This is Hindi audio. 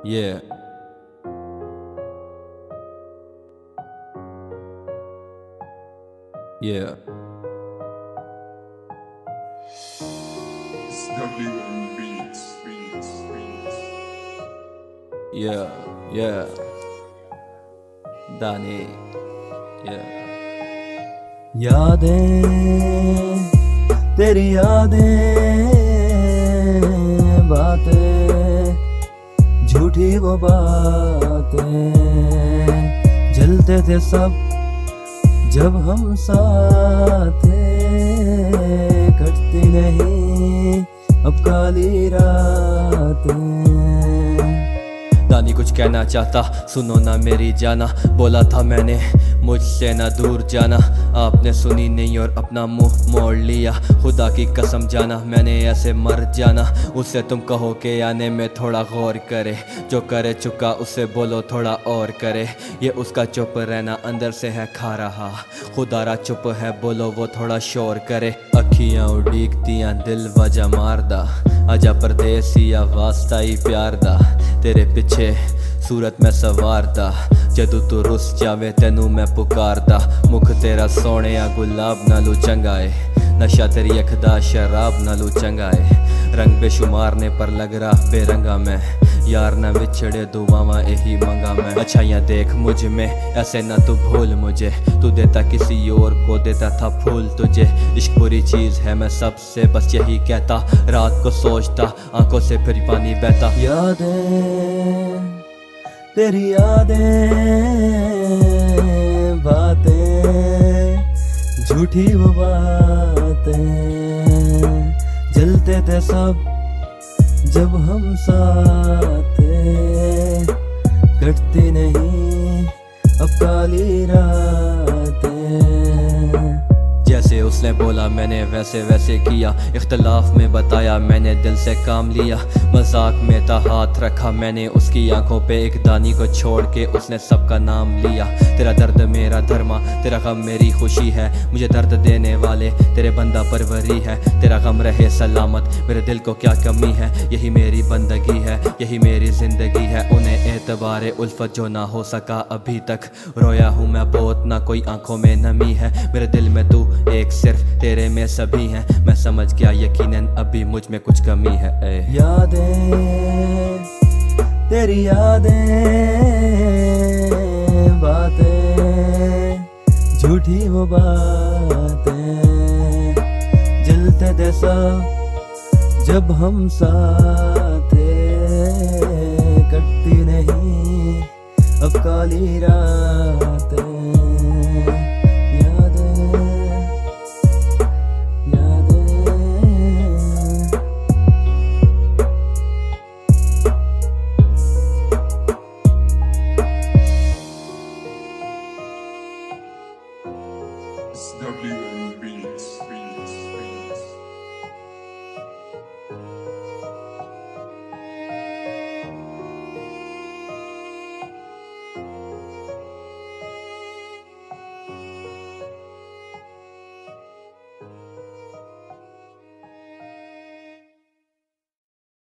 Yeah. Yeah. It's WM Beats. Yeah. Yeah. Dani. Yeah. यादें तेरी यादें बातें झूठी वो बातें जलते थे सब जब हम साथ थे कटती नहीं अब काली रातें। दानी कुछ कहना चाहता सुनो ना मेरी जाना, बोला था मैंने मुझसे ना दूर जाना, आपने सुनी नहीं और अपना मुंह मोड़ लिया। खुदा की कसम जाना मैंने ऐसे मर जाना, उससे तुम कहो कि आने में थोड़ा गौर करे, जो करे चुका उससे बोलो थोड़ा और करे। ये उसका चुप रहना अंदर से है खा रहा, खुदारा चुप है बोलो वो थोड़ा शोर करे। अखियां उड़ीकतियां दिल वजह मारदा, आजा परदेसिया वास्ता ही प्यार दा, तेरे पिछे सूरत में सवारदा, जदू तू रुस जावे तेनू मैं पुकारदा। मुख तेरा सोने गुलाब नालू चंगाए, नशा तेरी अख दा शराब नालू चंगाए। रंग बेशुमार ने पर लग रहा बेरंगा मैं, यार ना विछड़े दुआवां यही मंगा मैं। अच्छाइयाँ देख मुझ में ऐसे ना तू भूल मुझे, तू देता किसी और को देता था फूल तुझे। इश्क बुरी चीज है मैं सबसे बस यही कहता, रात को सोचता आंखों से फिर पानी बहता। यादें तेरी यादें बातें झूठी वो बातें जलते थे सब जब हम साथ थे कटती नहीं अब काली रातें। जैसे उसने बोला मैंने वैसे वैसे किया, इख्तलाफ में बताया मैंने दिल से काम लिया। मजाक में था हाथ रखा मैंने उसकी आंखों पे, एक दानी को छोड़ के उसने सबका नाम लिया। तेरा दर्द मेरा धर्मा, तेरा गम मेरी खुशी है, मुझे दर्द देने वाले तेरे बंदा परवरी है। तेरा गम रहे सलामत मेरे दिल को क्या कमी है, यही मेरी बंदगी है यही मेरी जिंदगी है। उन्हें एतबारे उल्फत जो ना हो सका अभी तक, रोया हूँ मैं बहुत ना कोई आंखों में नमी है। मेरे दिल में तू एक सिर्फ तेरे में सभी हैं, मैं समझ गया यकीनन अभी मुझ में कुछ कमी है। यादें तेरी यादें बातें झूठी वो बातें जलते थे सब जब हम साथ थे कटती नहीं अब काली रातें। It's WM